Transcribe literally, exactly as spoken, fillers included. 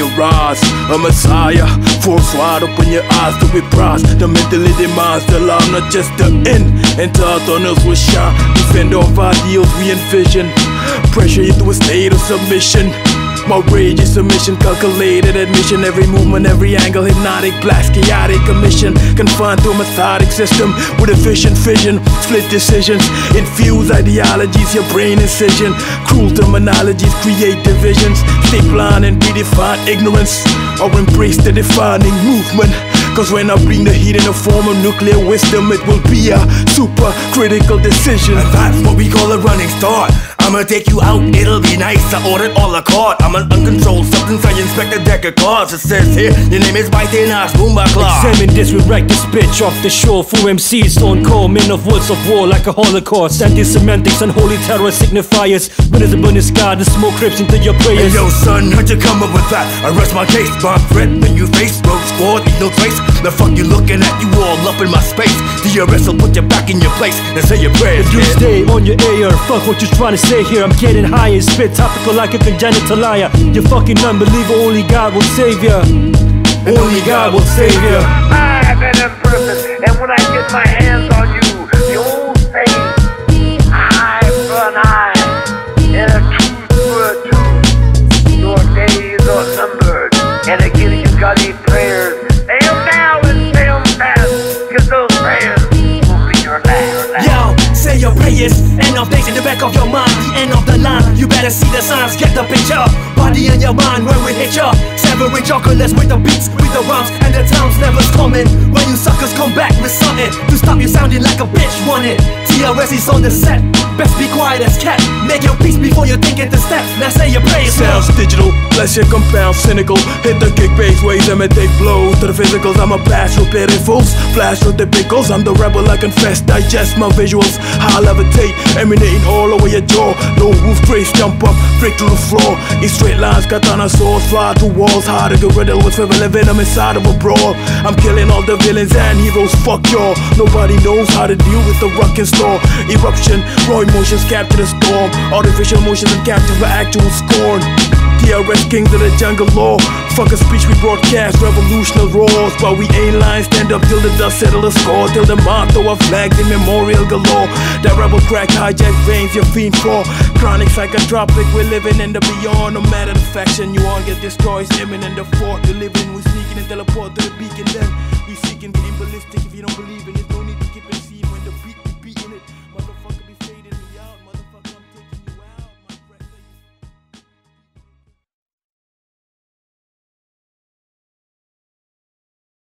rise. A messiah, force wide open your eyes to reprise the mentally demised, the law, not just the end. Enter our tunnels with shine, defend our ideals we envision. Pressure you to a state of submission. My rage is submission, calculated admission. Every movement, every angle, hypnotic, blast, chaotic commission. Confined to a methodic system with efficient vision. Split decisions, infuse ideologies, your brain incision. Cruel terminologies create divisions. Stay blind and redefine ignorance, or embrace the defining movement. Cause when I bring the heat in the form of nuclear wisdom, it will be a super critical decision. And that's what we call a running start. I'ma take you out, it'll be nice. I ordered all a card. I'm an uncontrolled substance, I inspect a deck of cards. It says here, your name is Biting Ass Boomba Clark. Examine this, we wreck this bitch off the shore. Full M Cs, stone cold, men of words of war like a holocaust. Anti-semantics, unholy terror signifiers. Winners upon the sky, the smoke creeps into your prayers. Hey yo son, how'd you come up with that? I rest my case, bomb threat when you face road squad, leave no trace. The fuck you looking at? You all up in my space. D R S will put you back in your place and say your prayers. You stay on your air, fuck what you trying to say here. I'm getting higher, spit topical like a congenital liar. You fucking unbeliever, only God will save ya. Only God will save ya. I have been in prison, and when I get my hands on you, the old saying, eye for an eye, and a tooth for a tooth. Your days are numbered, and again you got these prayers. Say them now and say them fast, cause those prayers will be your last. Yo, say your prayers, end of days in the back of your mind, the end of the line. You better see the signs, get the picture. Body in your mind when we hit ya. Severing chocolates with the beats, with the rhymes, and the times never's coming. When you suckers come back with something to stop you sounding like a bitch, want it. T R S is on the set, best be quiet as cat. Make your peace before you think it the step. Now say your prayers. Sounds digital, bless your compound cynical. Hit the kick bass waves, imitate blows to the physicals. I'm a blast with pitiful's, flash with the pickles. I'm the rebel, I confess, digest my visuals. High levitate, emanating all over your jaw. Low roof trace, jump up, break through the floor. These straight lines, katana swords, fly through walls. Hard to get rid of what's living venom inside of a brawl. I'm killing all the villains and heroes, fuck y'all. Nobody knows how to deal with the ruck and storm. Eruption, raw emotions capture the storm. Artificial emotions and captures by actual scorn. T R S kings of the jungle law. Fuck a speech we broadcast, revolutionary roars. But we ain't lying, stand up till the dust settle the score. Till the motto of flags in memorial galore. That rebel crack hijack veins, your fiend for. Chronic psychotropic, we're living in the beyond. No matter the faction you on, get destroyed. Stimming in the fort, we living, we sneaking and teleport to the beacon. Then we seeking, getting ballistic. If you don't believe in it, no need to keep it.